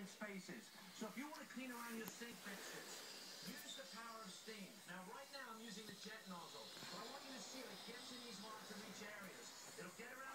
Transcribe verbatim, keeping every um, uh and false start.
confined spaces. So if you want to clean around your sink fixtures, use the power of steam. Now, right now, I'm using the jet nozzle, but I want you to see if it gets in these hard-to-reach areas. It'll get around